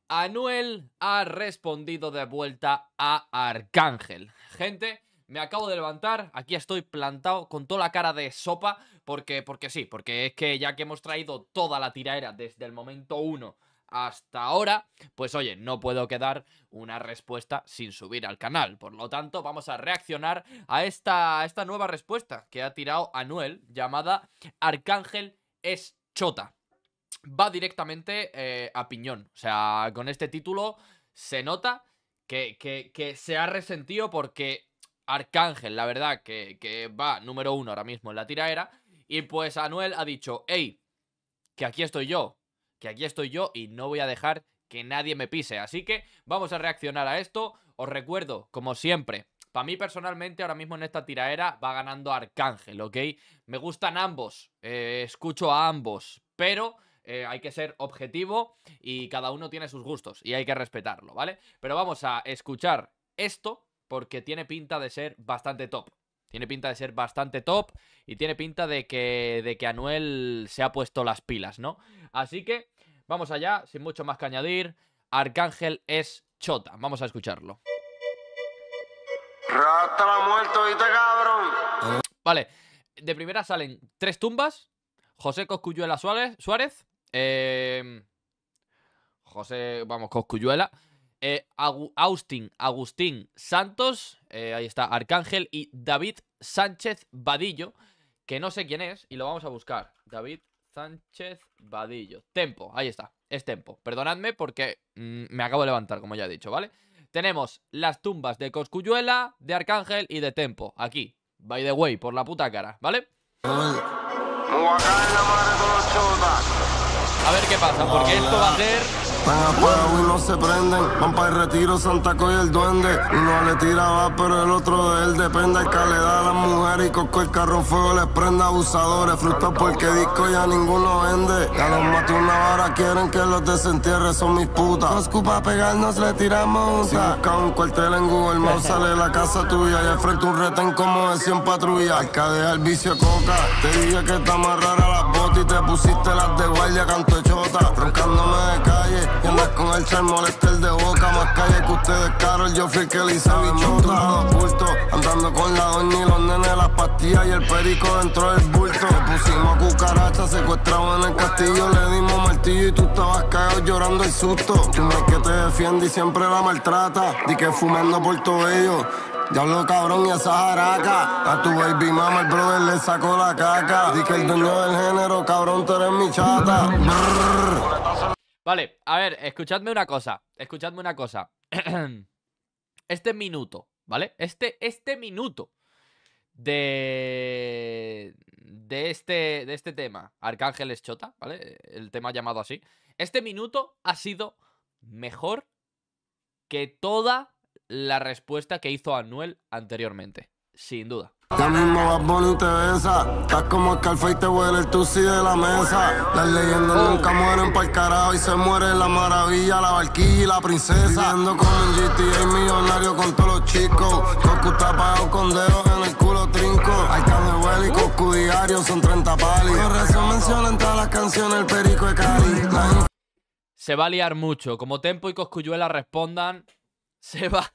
Anuel ha respondido de vuelta a Arcángel. Gente, me acabo de levantar, aquí estoy plantado con toda la cara de sopa, porque es que ya que hemos traído toda la tiraera desde el momento 1 hasta ahora, pues oye, no puedo quedar una respuesta sin subir al canal. Por lo tanto, vamos a reaccionar a esta nueva respuesta que ha tirado Anuel, llamada Arcángel es chota. Va directamente a piñón. O sea, con este título se nota que se ha resentido porque Arcángel, la verdad, que va número 1 ahora mismo en la tiraera. Y pues Anuel ha dicho, hey, que aquí estoy yo y no voy a dejar que nadie me pise. Así que vamos a reaccionar a esto. Os recuerdo, como siempre, para mí personalmente ahora mismo en esta tiraera va ganando Arcángel, ¿ok? Me gustan ambos, escucho a ambos, pero hay que ser objetivo y cada uno tiene sus gustos y hay que respetarlo, ¿vale? Pero vamos a escuchar esto porque tiene pinta de ser bastante top. Tiene pinta de ser bastante top y tiene pinta de que Anuel se ha puesto las pilas, ¿no? Así que vamos allá, sin mucho más que añadir. Arcángel es chota. Vamos a escucharlo. Rata la muerto, ¿viste, cabrón? Vale, de primera salen 3 tumbas. José Cosculluela Suárez. José, vamos, Cosculluela. Agustín Santos, ahí está Arcángel, y David Sánchez Vadillo, que no sé quién es, y lo vamos a buscar. David Sánchez Vadillo. Tempo, ahí está, es Tempo. Perdonadme porque me acabo de levantar, como ya he dicho, ¿vale? Tenemos las tumbas de Cosculluela, de Arcángel y de Tempo, aquí, by the way, por la puta cara, ¿vale? A ver qué pasa, porque esto va a ser... Están apagados y no se prenden. Van para el retiro, Santa Coy y el duende. Uno le tiraba, pero el otro de él depende. El que le da a las mujeres y Coco el carro en fuego les prende. Abusadores, frutos porque disco ya ninguno vende. Ya los maté una vara, quieren que los desentierre, son mis putas. Nos cupa pegarnos, le tiramos. Si busca un cuartel en Google Maps, sale la casa tuya. Y al frente un retén como de 100 patrullas. Hay que dejar el vicio coca. Te dije que está más rara las botas y te pusiste las de guardia, canto de chota. Roncándome de calle. Y andas con el char molesta el de boca. Más calle que ustedes, Carol. Yo fui el que le hice bichota. Oculto, andando con la doña y los nenes, las pastillas y el perico dentro del bulto. Le pusimos a cucaracha, secuestrado en el castillo. Le dimos martillo y tú estabas cagado llorando el susto. Tú no es que te defiende y siempre la maltrata. Di que fumando por todo ello. Diablo cabrón y esa jaraca. A tu baby mama el brother le sacó la caca. Di que el dueño del género, cabrón, tú eres mi chata. Vale, a ver, escuchadme una cosa. Este minuto, ¿vale? Este minuto de este tema, Arcángel es chota, ¿vale? El tema llamado así. Este minuto ha sido mejor que toda la respuesta que hizo Anuel anteriormente. Sin duda. Ya mismo vas bonito y te besa. Estás como Scarface y te huele el tusi de la mesa. Las leyendas nunca mueren pa'l carajo y se muere la maravilla, la barquilla y la princesa. Viviendo con un GTA millonario con todos los chicos. Coscu está pagado con dedos en el culo trinco. Hay de huele y Coscu diario son 30 palis. Por eso mencionan todas las canciones el perico de Cali. Se va a liar mucho. Como Tempo y Cosculluela respondan, se va...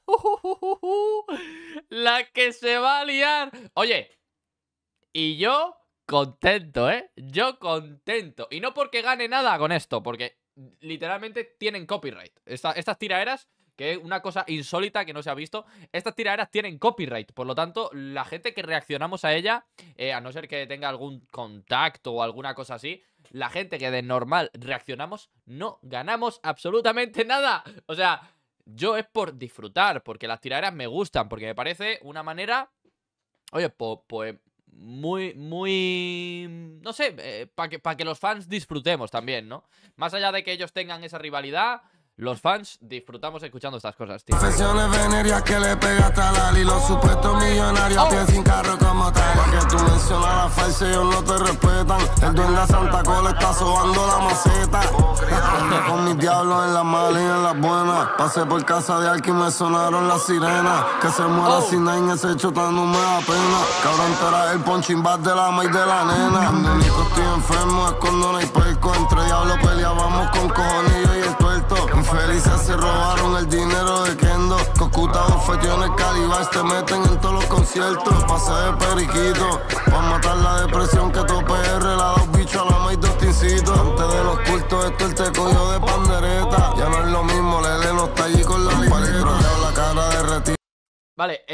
La que se va a liar. Oye, y yo contento, ¿eh? Yo contento. Y no porque gane nada con esto, porque literalmente tienen copyright. Estas tiraeras, que es una cosa insólita que no se ha visto, estas tiraeras tienen copyright. Por lo tanto, la gente que reaccionamos a ella, a no ser que tenga algún contacto o alguna cosa así, la gente que de normal reaccionamos, no ganamos absolutamente nada. O sea... Yo es por disfrutar, porque las tiraderas me gustan, porque me parece una manera, oye, pues muy, no sé, para que los fans disfrutemos también, ¿no? Más allá de que ellos tengan esa rivalidad, los fans disfrutamos escuchando estas cosas, tío. Confesiones venéreas que le pegaste a Lali. Los supuestos millonarios a pie sin carro como tal. Pa' que tú mencionas la falsa, ellos no te respetan. El duende de Santa Cola está sobando la maceta. Con mis diablos en las malas y en las buenas. Pasé por casa de Arki y me sonaron las sirenas. Que se muera sin nada, ese chota no me da pena. Cabrón, tú eras el punching bag de la maíz de la nena. Ando único, estoy enfermo, es cuando no hay perco. Entre diablos peleábamos con cojonillos y el tuerto. Infelices se robaron el dinero de Kendo. Cocuta, bofetiones, calibas, te meten en todos los conciertos. Pasé de periquito, pa' matar la depresión que tu PR la dos bichos a la maíz dos tincitos. Antes de los cultos esto él te cogió de pandereta. Ya no es lo mismo, Lele no está allí con la libreta. La cara derretida. Vale,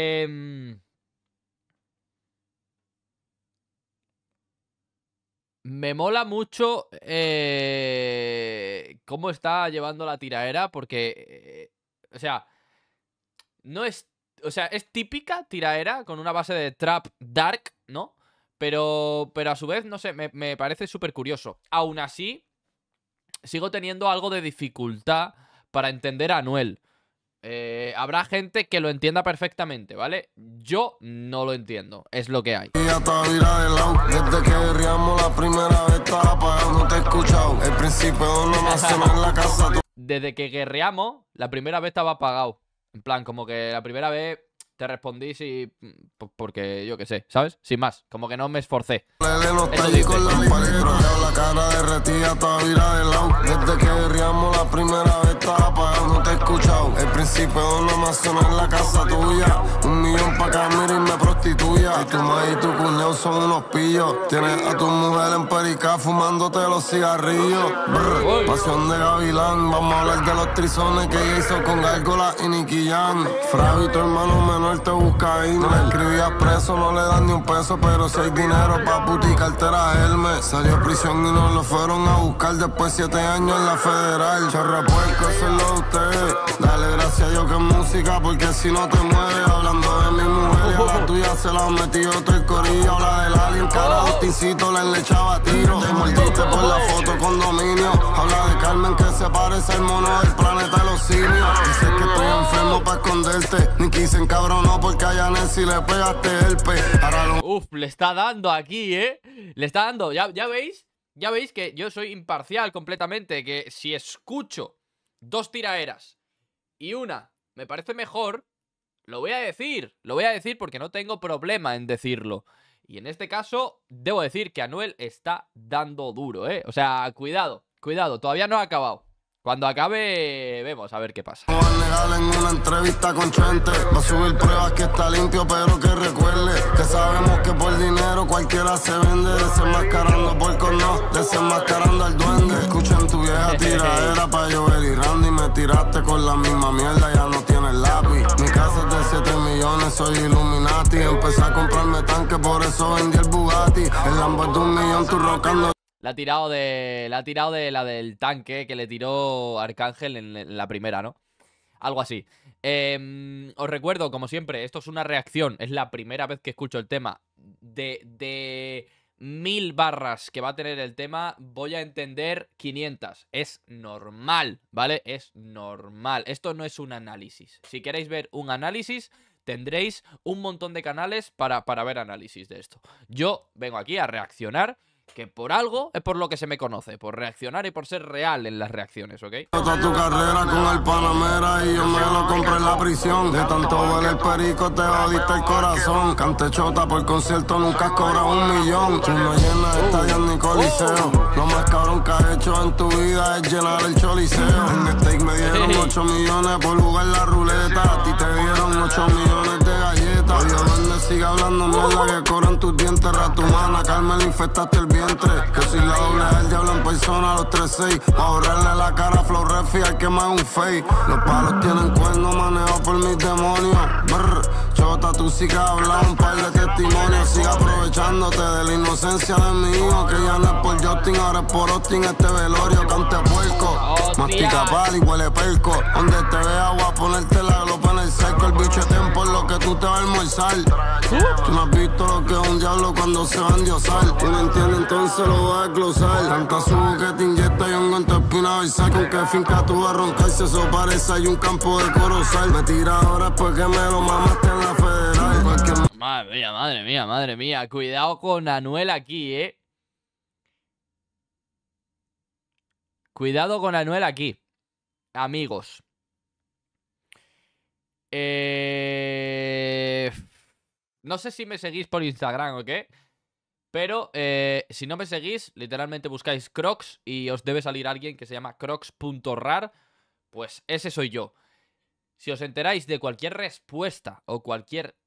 me mola mucho cómo está llevando la tiraera, porque, o sea, no es, o sea, es típica tiraera con una base de trap dark, ¿no? Pero a su vez, no sé, me parece súper curioso. Aún así, sigo teniendo algo de dificultad para entender a Anuel. Habrá gente que lo entienda perfectamente, ¿vale? Yo no lo entiendo, es lo que hay. Desde que guerreamos la primera vez estaba apagado, no te he escuchado. El principio no más en la casa. Desde que guerreamos, la primera vez estaba apagado. En plan, como que la primera vez te respondí sí, porque yo qué sé, ¿sabes? Sin más, como que no me esforcé. Eso dice. La cara derretida, toda vira de lado. Desde que guerreamos la primera vez estaba apagado, no te he escuchado. El principio no más suena en la casa tuya. 1 millón pa' que mire y me prostituya. Y tu madre y tu cuñado son unos pillos. Tienes a tu mujer en perica fumándote los cigarrillos. Brr, pasión de gavilán. Vamos a hablar de los trizones que ella hizo con Gárgola y Nicky Jam. Fravi, tu hermano menor te busca ahí. No le escribías preso, no le dan ni un peso. Pero si hay dinero pa' puti cartera Hermes. Salió a prisión y nos lo fueron a buscar. Después 7 años en la federal. Chorrepuerco, eso es lo de ustedes. Dale gracias a Dios que es música, porque si no te mueres. Hablando de mi mujer y a la tuya se la han metido todo el corillo. Habla del alien, cara Austincito le enlechaba tiro. Te mordiste por la foto condominio. Habla de Carmen que se parece al mono del planeta de los simios. Dices que estoy enfermo pa' esconderte. Ni quise encabronó porque a Yanel si le pegaste el pe. Uf, le está dando aquí, ¿eh? Le está dando, ¿ya veis? Ya veis que yo soy imparcial completamente. Que si escucho 2 tiraeras y una me parece mejor, lo voy a decir. Lo voy a decir porque no tengo problema en decirlo. Y en este caso, debo decir que Anuel está dando duro, ¿eh? O sea, cuidado, cuidado, todavía no ha acabado. Cuando acabe, vemos a ver qué pasa. No va a negar en una entrevista con Chente. Va a subir pruebas que está limpio, pero que recuerde que sabemos que por dinero cualquiera se vende. Desenmascarando porcos no, desenmascarando al duende. Escuchen tu vieja tiradera pa' llover y Randy. Me tiraste con la misma mierda, ya no tienes lápiz. Mi casa es de 7 millones, soy Illuminati. Empecé a comprarme tanque, por eso vendí el Bugatti. El Lambo es de 1 millón, tú rocando. La ha tirado de la del tanque que le tiró Arcángel en la primera, ¿no? Algo así. Os recuerdo, como siempre, esto es una reacción. Es la primera vez que escucho el tema. De 1000 barras que va a tener el tema, voy a entender 500. Es normal, ¿vale? Es normal. Esto no es un análisis. Si queréis ver un análisis, tendréis un montón de canales para ver análisis de esto. Yo vengo aquí a reaccionar, que por algo es por lo que se me conoce, por reaccionar y por ser real en las reacciones, ¿ok? Toda tu carrera con el Panamera y yo me lo compré en la prisión. De tanto ver el perico te jodiste el corazón. Cante chota por concierto, nunca has cobrado 1 millón. Tú no llenas estadios ni coliseo. Lo más cabrón que has hecho en tu vida es llenar el choliseo. En el steak me dieron 8 millones por jugar la ruleta. A ti te dieron 8 millones de galletas. Oye, donde sigue hablando mierda que cobran tus dientes. Ratumana, Carmen, infectaste el vientre. Que si la doble del diablo en persona a los 3-6. Pa' ahorrarle la cara a Flow Refi al que más un fake. Los palos tienen cuernos manejados por mis demonios. Brr, chota, tú sí que hablas un par de testimonios. Sigue aprovechándote de la inocencia de mi hijo. Que ya no es por Justin, ahora es por Austin. Este velorio, cante puerco. Mastica pal y huele perco. Donde te vea voy a ponerte la glopa en el cerco. El bicho es por lo que tú te vas a almorzar. Tú no has visto lo que es un diablo cuando se va a endiosar. Tú no entiendes, entonces lo voy a glosar. Tanta subo que te inyecta y hongo en tu espina dorsal. Con que finca tú vas a roncar si eso parece hay un campo de corozal. Me tira ahora después que me lo mamaste en la federal. Madre mía, madre mía, madre mía. Cuidado con Anuel aquí, ¿eh? Cuidado con Anuel aquí, amigos. No sé si me seguís por Instagram o qué, pero si no me seguís, literalmente buscáis Crocs y os debe salir alguien que se llama crocs.rar. Pues ese soy yo. Si os enteráis de cualquier respuesta o cualquier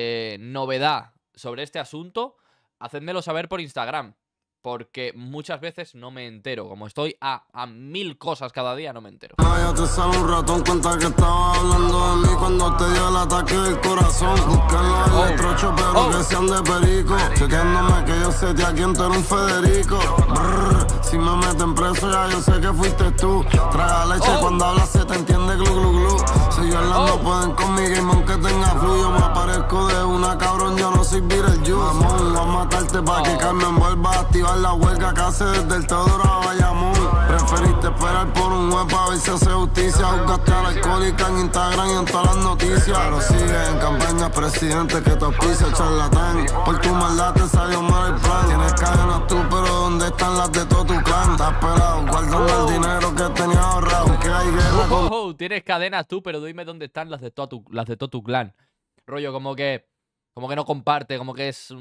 novedad sobre este asunto, hacedmelo saber por Instagram. Porque muchas veces no me entero. Como estoy a 1000 cosas cada día, no me entero. Ya te sale un ratón, cuenta que estaba hablando de mí cuando te dio el ataque del corazón. Buscarlo en el trocho, pero que sean de perico. Chequeándome que yo sé a quién tú eres un Federico. Brrr, si me meten preso ya yo sé que fuiste tú. Traga leche cuando hablas se te entiende glu glu glu. Si yo no pueden con mi game aunque tenga flu. Yo me aparezco de una cabrón, yo no soy Beetlejuice. Vamos a matarte pa' que Carmen vuelva a activar la huelga que hace desde el Teodoro a Bayamón. Preferiste esperar por un juez para ver si hace justicia. Juzgaste a la alcohólica en Instagram y en todas las noticias. Pero sigue en campaña presidente que te auspicia, charlatán. Por tu maldad te salió mal el plan. Tienes cadenas tú, pero ¿dónde están las de todo tu clan? Estás pelado, guardando el dinero que tenías ahorrado. Que hay guerra con... Tienes cadenas tú, pero dime dónde están las de todo tu clan. Rollo, como que no comparte, como que es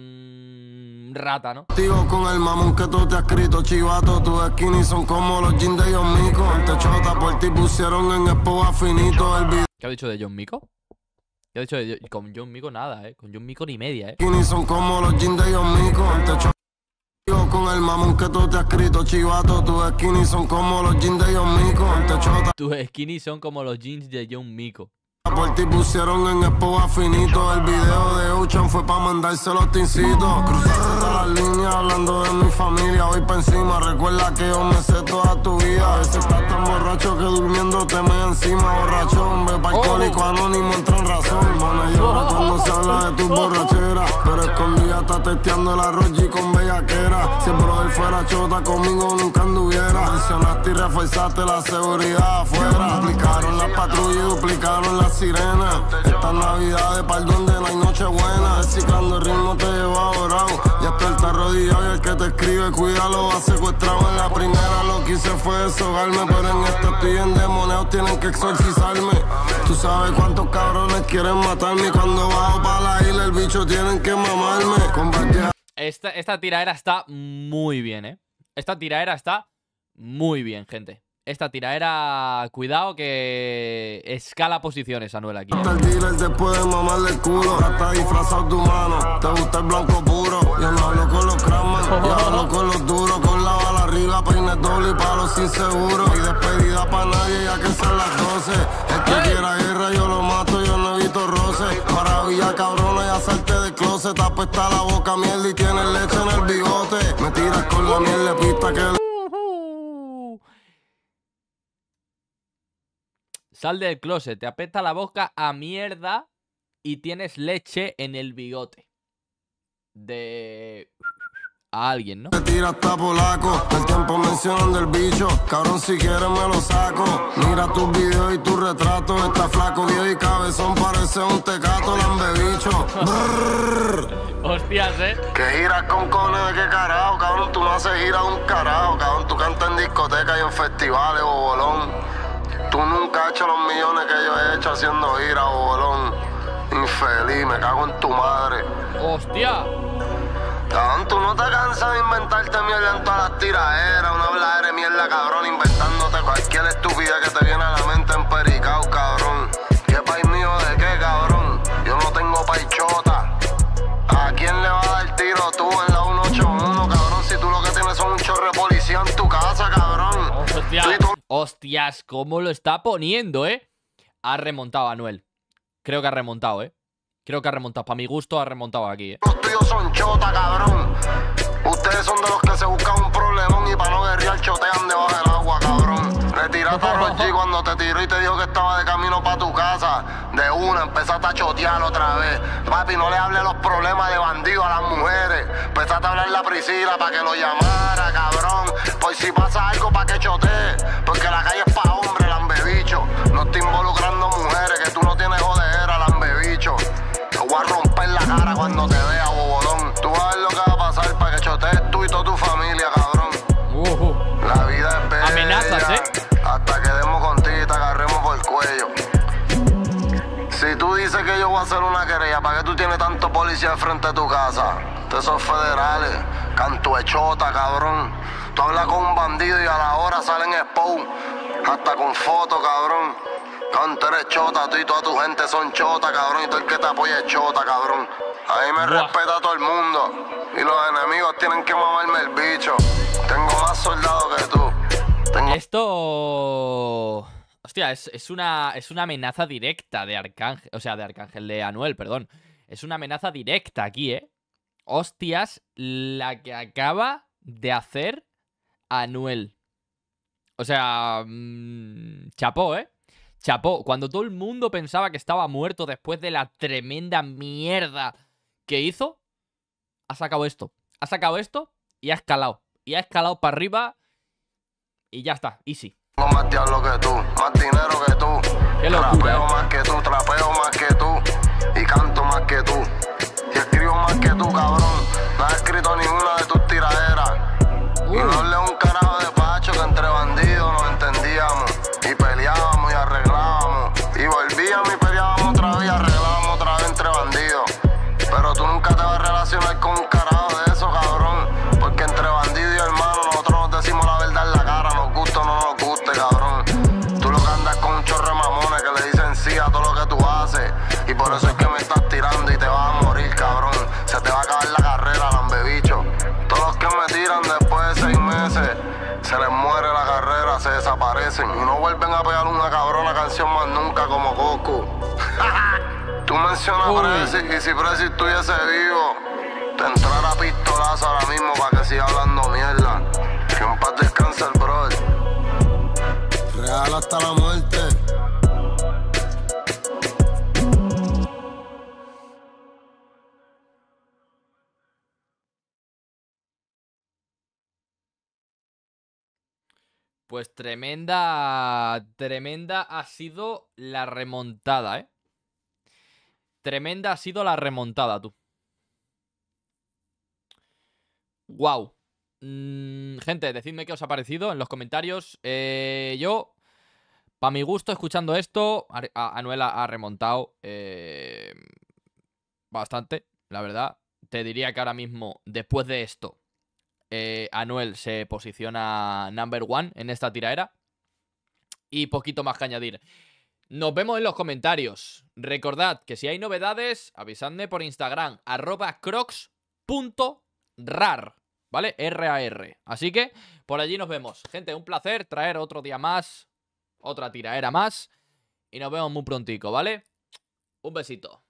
un rata, ¿no? Digo con el mamón que tú te has escrito, chivato. Tus skinny son como los jeans de John Mico. Ante chota por ti pusieron en espoa finito el video. ¿Qué ha dicho de John Mico? ¿Qué ha dicho de con John Mico? Nada, con John Mico ni media, Skinny son como los jeans de John Mico. Ante chota digo con el mamón que tú te has escrito, chivato. Tus skinny son como los jeans de John Mico. Ante chota. Tus skinny son como los jeans de John Mico. Por ti pusieron en espoa finito. El video de Ocean fue pa' mandárselo a Tincito. Cruzaste todas las líneas hablando de mi familia. Voy pa' encima, recuerda que yo me sé toda tu vida. A veces estás tan borracho que durmiendo te me encima. Borrachón, ve pa' alcohólico anónimo, entra en razón. Bueno, yo cuando se habla de tu borrachera, pero escondida está testeando el arroz G con bellaquera. Si el brother fuera chota conmigo nunca anduviera. Mencionaste y reforzaste la seguridad afuera. Duplicaron las patrullas y duplicaron las sirena. Estas navidades par donde no hay noche buena. Reciclando el ritmo te lleva dorado. Ya está el arrodillado y el que te escribe cuídalo, va secuestrado. En la primera lo que hice fue deshogarme, pero en esta estoy endemoniado, tienen que exorcizarme. Tú sabes cuántos cabrones quieren matarme y cuando bajo pa' la isla el bicho tienen que mamarme. Esta tiraera está muy bien, Esta tiraera está muy bien, gente. Esta tiraera, cuidado que escala posiciones, Anuel, aquí. El dealer después de mamarle el culo, está disfrazado tu mano. Te gusta el blanco puro, yo no hablo con los cramas, yo hablo con los duros. Con la bala arriba, peine doble y palos inseguros. Y despedida pa' nadie ya que son las 12. El que quiera guerra yo lo mato, yo no evito roce. Maravilla cabrona y hacerte de closet. Te apesta la boca mierda y tienes leche en el bigote. Me tiras con la miel de pista que... Sal del closet, te apesta la boca a mierda y tienes leche en el bigote. De... a alguien, ¿no? Te tiras hasta polaco, el tiempo mencionan del bicho. Cabrón, si quieres me lo saco. Mira tus videos y tus retratos. Está flaco, viejo y cabezón, parece un tecato, lambebicho. Hostias, ¿Qué giras con cones? ¿Qué carajo? Cabrón, tú no haces gira de un carajo. Cabrón, tú cantas en discotecas y en festivales, bobolón. Tú nunca has hecho los millones que yo he hecho haciendo gira, bobolón. Infeliz, me cago en tu madre. ¡Hostia! Cabrón, tú no te cansas de inventarte mierda en todas las tiraderas. Una habladera de mierda, cabrón, inventándote cualquier estupidez que te viene a la mente en Pericao, cabrón. ¿Qué país mío de qué, cabrón? Yo no tengo paichota. ¿A quién le va a dar tiro tú en la 181, cabrón? Si tú lo que tienes son un chorro de policía en tu casa, cabrón. ¡Hostia! Hostias, cómo lo está poniendo, Ha remontado Anuel. Creo que ha remontado, Creo que ha remontado. Para mi gusto ha remontado aquí, Los tuyos son chota, cabrón. Ustedes son de los que se buscan un problemón y para no guerrear chotean debajo del agua, cabrón. Retiraste a Rochi cuando te tiró y te dijo que estaba de camino para tu casa. De una, empezaste a chotear otra vez. Papi, no le hables los problemas de bandido a las mujeres. Empezaste a hablarle a Priscila para que lo llamara, cabrón. Por si pasa algo para que chotee. Porque la calle es pa' hombres, lambebicho. No estoy involucrando mujeres, que tú no tienes jodera, lambebicho. Te voy a romper la cara cuando te vea, bobolón. Tú vas a ver lo que va a pasar para que chotees tú y toda tu familia, cabrón. La vida es bella. Amenazas, Hasta que demos contigo y te agarremos por el cuello. Si tú dices que yo voy a hacer una querella, ¿para qué tú tienes tanto policía al frente de tu casa? Ustedes son federales, cantuechota, cabrón. Tú hablas con un bandido y a la hora salen expo. hasta con foto, cabrón. Cabrón, tú eres chota, tú y toda tu gente son chota, cabrón, y todo el que te apoya es chota, cabrón. A mí me respeta todo el mundo, y los enemigos tienen que mamarme el bicho. Tengo más soldados que tú. Esto... Hostia, es una amenaza directa de Arcángel, o sea, de Arcángel, de Anuel, perdón. Es una amenaza directa aquí, ¿eh? Hostias, la que acaba de hacer Anuel. O sea, chapó, ¿eh? Chapó. Cuando todo el mundo pensaba que estaba muerto después de la tremenda mierda que hizo, ha sacado esto. Ha sacado esto y ha escalado. Y ha escalado para arriba y ya está, easy. Tengo más diablo que tú, más dinero que tú. Qué locura, trapeo más que tú, trapeo más que tú. Y canto más que tú. Y escribo más que tú, cabrón. No has escrito ninguna de tus tiraderas. Y no leo un carajo de pacho que entre bandidos nos entendíamos. Y peleábamos y arreglábamos. Y volvíamos y peleábamos otra vez y arreglábamos otra vez entre bandidos. Pero tú nunca te vas a relacionar con un carajo de eso, cabrón. Porque entre bandidos y hermanos nosotros nos decimos la verdad en la cara. Nos gusta o no nos guste, cabrón. Tú lo que andas con un chorro de mamones que le dicen sí a todo lo que tú haces. Y por eso es que me estás tirando y te vas a morir, cabrón. Se te va a acabar la carrera, lambebicho. Todos los que me tiran después de 6 meses, se les muere la carrera, se desaparecen. Y no vuelven a pegar una cabrona canción más nunca como Goku. Tú mencionas Prezi, y si Prezi estuviese vivo, te entrara pistolazo ahora mismo para que siga hablando mierda. Que en paz descanse el brother. Real hasta la muerte. Pues tremenda ha sido la remontada, ¿eh? Tremenda ha sido la remontada, tú. Wow. Gente, decidme qué os ha parecido en los comentarios. Yo, para mi gusto, escuchando esto, Anuel ha remontado bastante, la verdad. Te diría que ahora mismo, después de esto, Anuel se posiciona number 1 en esta tiraera. Y poquito más que añadir. Nos vemos en los comentarios. Recordad que si hay novedades, avisadme por Instagram, @crocs.rar, ¿vale? RAR. Así que por allí nos vemos. Gente, un placer traer otro día más, otra tiraera más. Y nos vemos muy prontico, ¿vale? Un besito.